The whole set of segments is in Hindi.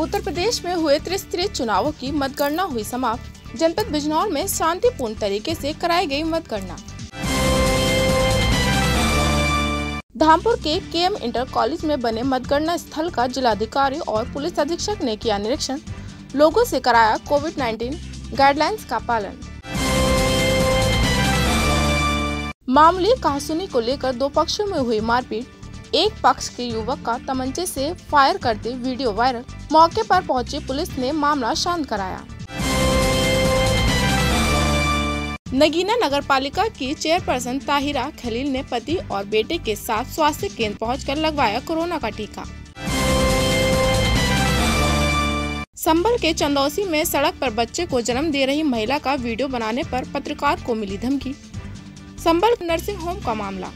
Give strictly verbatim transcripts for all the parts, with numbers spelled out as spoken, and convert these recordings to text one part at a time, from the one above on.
उत्तर प्रदेश में हुए त्रिस्तरीय चुनावों की मतगणना हुई समाप्त। जनपद बिजनौर में शांतिपूर्ण तरीके से कराई गई मतगणना। धामपुर के केएम इंटर कॉलेज में बने मतगणना स्थल का जिलाधिकारी और पुलिस अधीक्षक ने किया निरीक्षण। लोगों से कराया कोविड नाइन्टीन गाइडलाइंस का पालन। मामूली कहासुनी को लेकर दो पक्षों में हुई मारपीट। एक पक्ष के युवक का तमंचे से फायर करते वीडियो वायरल। मौके पर पहुंची पुलिस ने मामला शांत कराया। नगीना नगर पालिका की चेयरपर्सन ताहिरा खलील ने पति और बेटे के साथ स्वास्थ्य केंद्र पहुंचकर लगवाया कोरोना का टीका। संभल के चंदौसी में सड़क पर बच्चे को जन्म दे रही महिला का वीडियो बनाने पर पत्रकार को मिली धमकी। संभल नर्सिंग होम का मामला।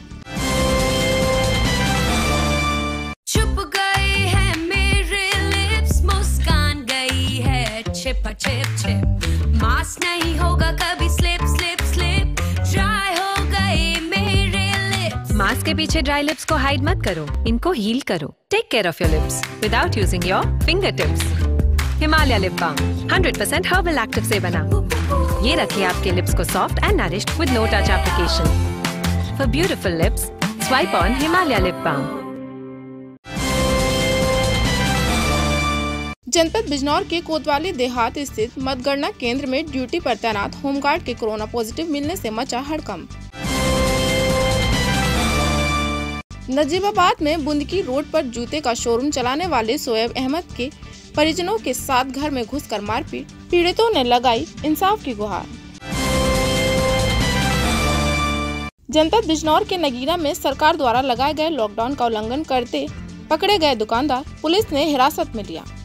छुप गए हैं मेरे लिप्स, मुस्कान गई है छिप छिप छिप। मास्क नहीं होगा कभी स्लिप स्लिप स्लिप, ड्राई हो गए मेरे लिप्स। मास्क के पीछे ड्राई लिप्स को हाइड मत करो, इनको हील करो। Take care of your lips without using your finger tips. Himalaya lip balm hundred percent herbal active से बना। ये रखे आपके लिप्स को soft and nourished with no touch application. For beautiful lips, swipe on Himalaya lip balm. जनपद बिजनौर के कोतवाली देहात स्थित मतगणना केंद्र में ड्यूटी पर तैनात होमगार्ड के कोरोना पॉजिटिव मिलने से मचा हड़कंप। नजीबाबाद में बुंदकी रोड पर जूते का शोरूम चलाने वाले शोएब अहमद के परिजनों के साथ घर में घुसकर मारपीट। पीड़ितों ने लगाई इंसाफ की गुहार। जनपद बिजनौर के नगीना में सरकार द्वारा लगाए गए लॉकडाउन का उल्लंघन करते पकड़े गए दुकानदार पुलिस ने हिरासत में लिया।